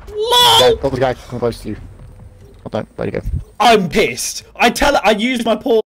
LOL! Got the guy come close to you. Oh, don't. There you go. I'm pissed. I use my poor